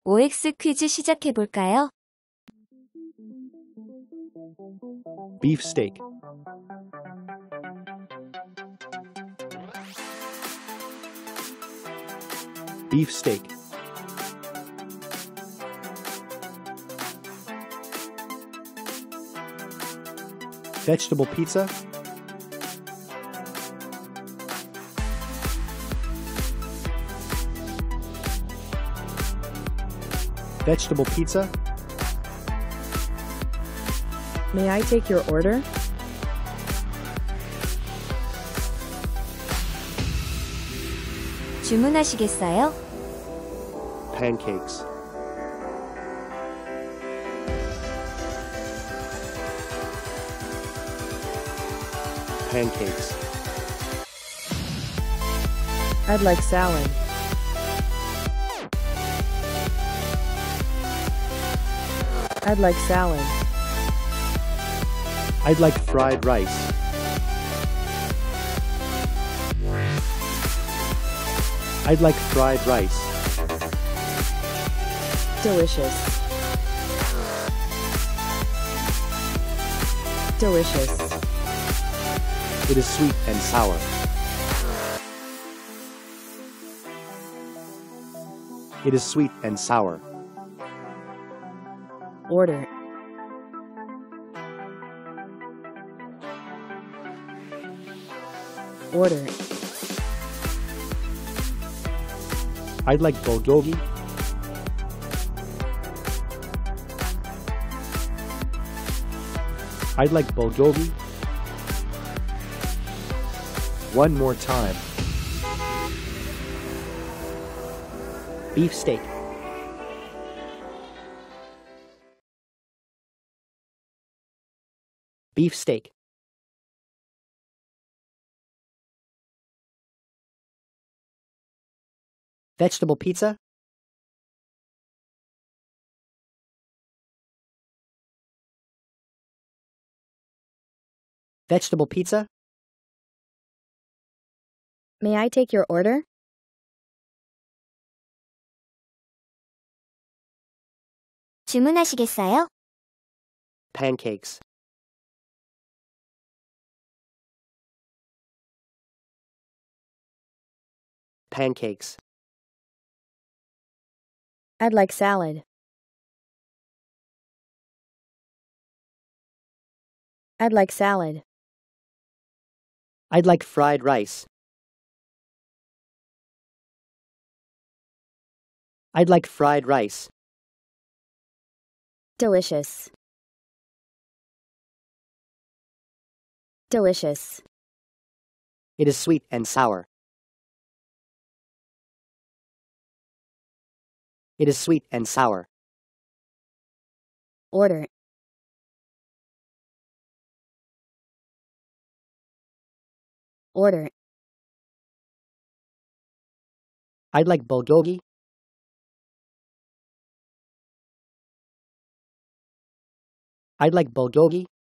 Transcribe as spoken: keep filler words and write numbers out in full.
오엑스 퀴즈 시작해볼까요? Beefsteak. Beefsteak. Vegetable pizza. Vegetable pizza. May I take your order? 주문하시겠어요? Pancakes. Pancakes. I'd like salad. I'd like salad. I'd like fried rice. I'd like fried rice. Delicious. Delicious. It is sweet and sour. It is sweet and sour. Order. Order. I'd like bulgogi. I'd like bulgogi. One more time. Beefsteak. Beefsteak. Vegetable pizza. Vegetable pizza. May I take your order? 주문하시겠어요? Pancakes. Pancakes. I'd like salad. I'd like salad. I'd like fried rice. I'd like fried rice. Delicious. Delicious. It is sweet and sour. It is sweet and sour. Order. Order. I'd like bulgogi. I'd like bulgogi.